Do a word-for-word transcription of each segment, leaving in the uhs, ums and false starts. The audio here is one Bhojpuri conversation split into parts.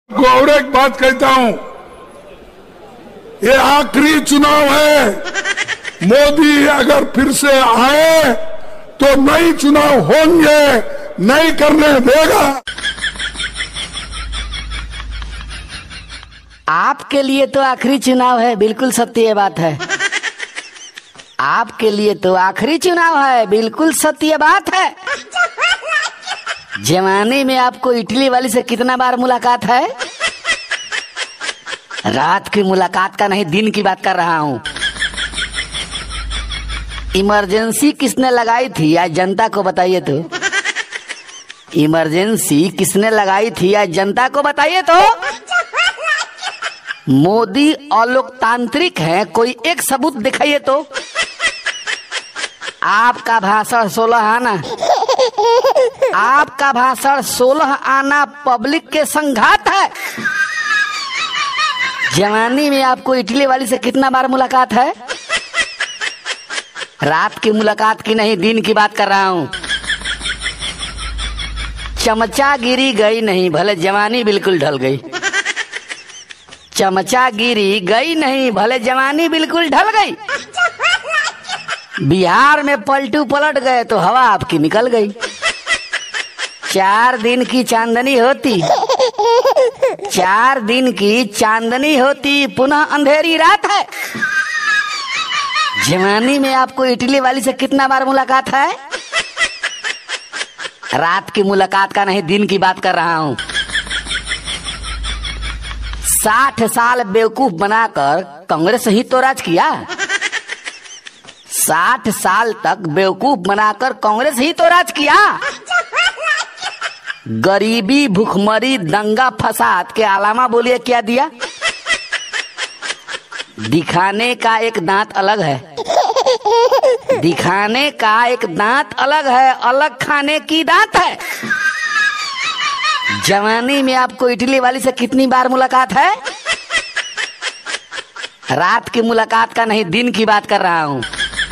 को और एक बात कहता हूं, ये आखिरी चुनाव है। मोदी अगर फिर से आए तो नई चुनाव होंगे, नहीं करने देगा। आपके लिए तो आखिरी चुनाव है, बिल्कुल सत्य बात है। आपके लिए तो आखिरी चुनाव है, बिल्कुल सत्य बात है। जवानी में आपको इटली वाली से कितना बार मुलाकात है? रात की मुलाकात का नहीं, दिन की बात कर रहा हूँ। इमरजेंसी किसने लगाई थी आज जनता को बताइए तो। इमरजेंसी किसने लगाई थी आज जनता को बताइए तो। मोदी अलोकतांत्रिक है, कोई एक सबूत दिखाइए तो। आपका भाषण सोलह आना, आपका भाषण सोलह आना पब्लिक के संघात है। जवानी में आपको इटली वाली से कितना बार मुलाकात है? रात की मुलाकात की नहीं, दिन की बात कर रहा हूँ। चमचागिरी गई नहीं, भले जवानी बिल्कुल ढल गई। चमचागिरी गई नहीं, भले जवानी बिल्कुल ढल गई। बिहार में पलटू पलट गए तो हवा आपकी निकल गई। चार दिन की चांदनी होती, चार दिन की चांदनी होती, पुनः अंधेरी रात है। जवानी में आपको इटली वाली से कितना बार मुलाकात है? रात की मुलाकात का नहीं, दिन की बात कर रहा हूँ। साठ साल बेवकूफ बनाकर कांग्रेस ही तो राज किया। साठ साल तक बेवकूफ बनाकर कांग्रेस ही तो राज किया। गरीबी, भूखमरी, दंगा फसाद के अलावा बोलिए क्या दिया? दिखाने का एक दांत अलग है, दिखाने का एक दांत अलग है, अलग खाने की दांत है। जवानी में आपको इटली वाली से कितनी बार मुलाकात है? रात की मुलाकात का नहीं, दिन की बात कर रहा हूँ।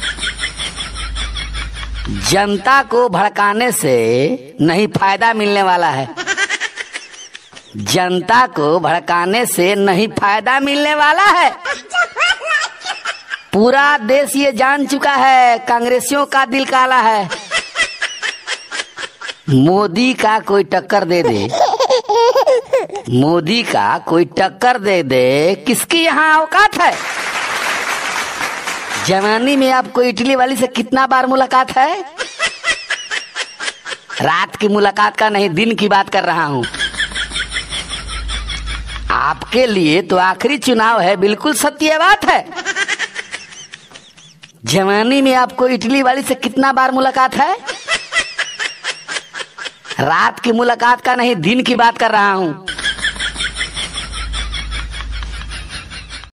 जनता को भड़काने से नहीं फायदा मिलने वाला है। जनता को भड़काने से नहीं फायदा मिलने वाला है। पूरा देश ये जान चुका है, कांग्रेसियों का दिल काला है। मोदी का कोई टक्कर दे दे, मोदी का कोई टक्कर दे दे, किसकी यहाँ औकात है? जवानी में आपको इटली वाली से कितना बार मुलाकात है? रात की मुलाकात का नहीं, दिन की बात कर रहा हूँ। आपके लिए तो आखिरी चुनाव है, बिल्कुल सत्य बात है। जवानी में आपको इटली वाली से कितना बार मुलाकात है? रात की मुलाकात का नहीं, दिन की बात कर रहा हूँ।